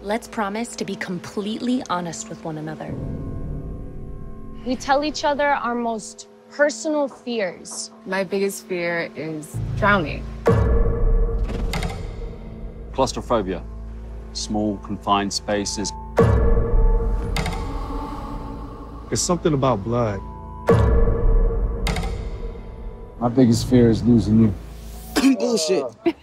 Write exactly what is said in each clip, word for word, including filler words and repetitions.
Let's promise to be completely honest with one another. We tell each other our most personal fears. My biggest fear is drowning. Claustrophobia. Small, confined spaces. It's something about blood. My biggest fear is losing you. Bullshit.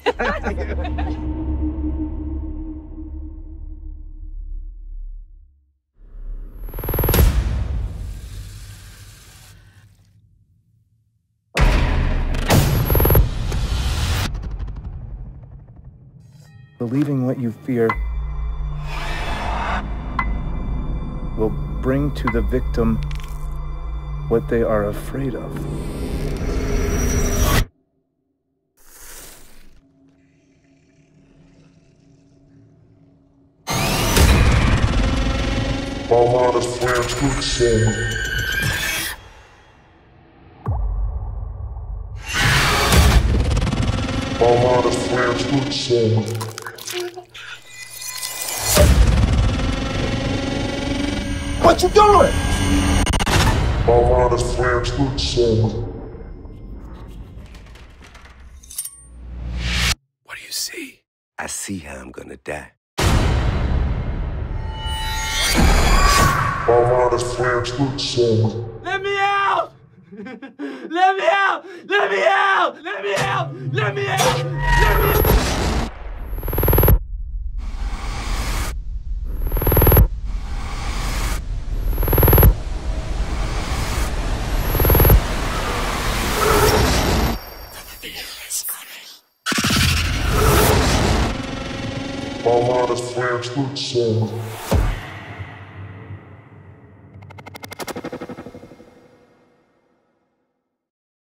Believing what you fear will bring to the victim what they are afraid of. Allain is plans good soul. Allain is plans good soul. What you doing? Allain is plans good soul. What do you see? I see how I'm gonna die. Allain is plans good soul. Let me out! Let me out! Let me out! Let me out! Let me out! Let me out! Allain is plans good soul.